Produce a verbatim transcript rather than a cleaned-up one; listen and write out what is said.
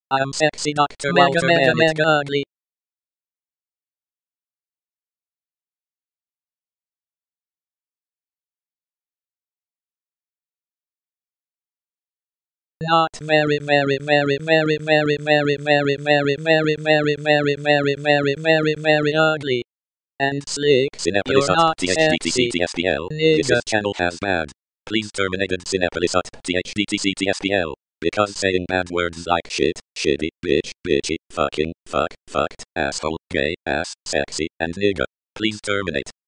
I'm sexy Doctor Mega Mega Mega Ugly. Not very very very very very very very very very very very very very very very ugly. And slick. Cinepolis at T H D T C T S P L. This is channel has bad. Please terminated Cinepolis at T H D T C T S P L. Because saying bad words like shit, shitty, bitch, bitchy, fucking, fuck, fucked, asshole, gay, ass, sexy, and nigga. Please terminate.